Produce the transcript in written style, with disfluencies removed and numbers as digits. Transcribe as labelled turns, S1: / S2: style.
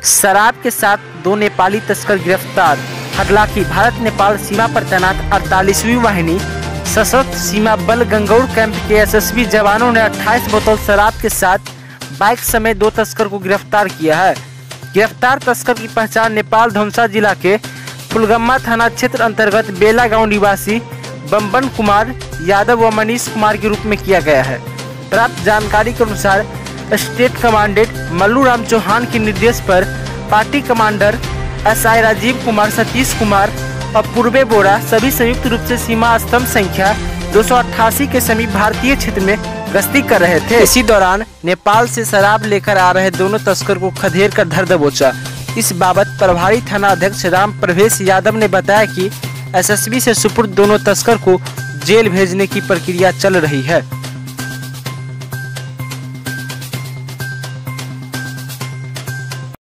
S1: शराब के साथ 2 नेपाली तस्कर गिरफ्तार। हालांकि भारत नेपाल सीमा पर तैनात 48वीं वाहिनी सशस्त्र सीमा बल गंगौर कैंप के एसएसबी जवानों ने 28 बोतल शराब के साथ बाइक समेत 2 तस्कर को गिरफ्तार किया है। गिरफ्तार तस्कर की पहचान नेपाल धनुषा जिला के फुलगम्मा थाना क्षेत्र अंतर्गत बेला गांव निवासी बम्बन कुमार यादव व मनीष कुमार के रूप में किया गया है। प्राप्त जानकारी के अनुसार स्टेट कमांडेंट मल्लू राम चौहान के निर्देश पर party commander SI Rajiv Kumar, Satish Kumar और पूर्वे बोरा सभी संयुक्त रूप से सीमा स्तंभ संख्या 288 के समीप भारतीय क्षेत्र में गश्ती कर रहे थे। इसी दौरान नेपाल से शराब लेकर आ रहे दोनों तस्कर को खदेड़ कर धर दबोचा। इस बाबत प्रभारी थाना अध्यक्ष राम प्रवेश यादव ने बताया कि एसएसबी से सुपुर्द दोनों तस्कर को जेल भेजने की प्रक्रिया चल रही है।